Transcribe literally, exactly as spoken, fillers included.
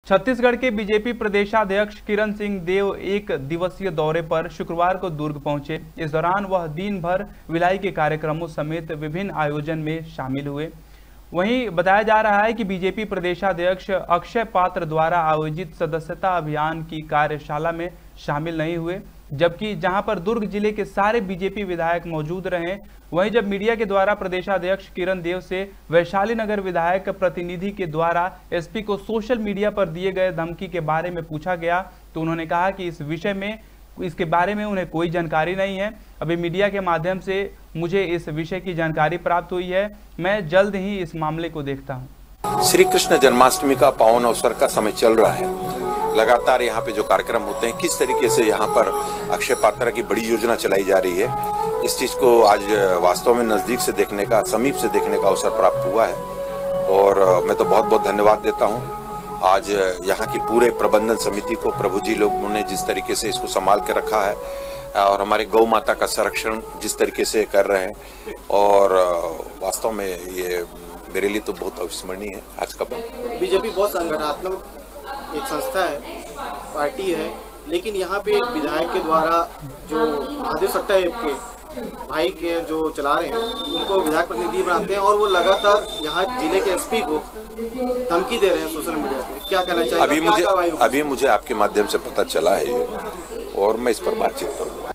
छत्तीसगढ़ के बीजेपी प्रदेशाध्यक्ष किरण सिंह देव एक दिवसीय दौरे पर शुक्रवार को दुर्ग पहुंचे। इस दौरान वह दिन भर विलाई के कार्यक्रमों समेत विभिन्न आयोजन में शामिल हुए। वहीं बताया जा रहा है कि बीजेपी प्रदेशाध्यक्ष अक्षय पात्र द्वारा आयोजित सदस्यता अभियान की कार्यशाला में शामिल नहीं हुए, जबकि जहां पर दुर्ग जिले के सारे बीजेपी विधायक मौजूद रहे। वहीं जब मीडिया के द्वारा प्रदेशाध्यक्ष किरण देव से वैशाली नगर विधायक प्रतिनिधि के द्वारा एसपी को सोशल मीडिया पर दिए गए धमकी के बारे में पूछा गया तो उन्होंने कहा कि इस विषय में इसके बारे में उन्हें कोई जानकारी नहीं है। अभी मीडिया के माध्यम से मुझे इस विषय की जानकारी प्राप्त हुई है। मैं जल्द ही इस मामले को देखता हूँ। श्री कृष्ण जन्माष्टमी का पावन अवसर का समय चल रहा है। लगातार यहाँ पे जो कार्यक्रम होते हैं, किस तरीके से यहाँ पर अक्षय पात्र की बड़ी योजना चलाई जा रही है, इस चीज को आज वास्तव में नजदीक से देखने का, समीप से देखने का अवसर प्राप्त हुआ है। और मैं तो बहुत बहुत धन्यवाद देता हूँ आज यहाँ की पूरे प्रबंधन समिति को। प्रभु जी लोगों ने जिस तरीके से इसको संभाल के रखा है और हमारे गौ माता का संरक्षण जिस तरीके से कर रहे हैं, और वास्तव में ये मेरे लिए तो बहुत अविस्मरणीय है आज का। बीजेपी बहुत संगठनात्मक एक संस्था है, पार्टी है, लेकिन यहाँ पे विधायक के द्वारा जो महादेव सट्टा के भाई के जो चला रहे हैं उनको विधायक प्रतिनिधि बनाते हैं और वो लगातार यहाँ जिले के एसपी को धमकी दे रहे हैं सोशल मीडिया पे। क्या कहना चाहिए? अभी मुझे अभी मुझे आपके माध्यम से पता चला है और मैं इस पर बातचीत करूँगा।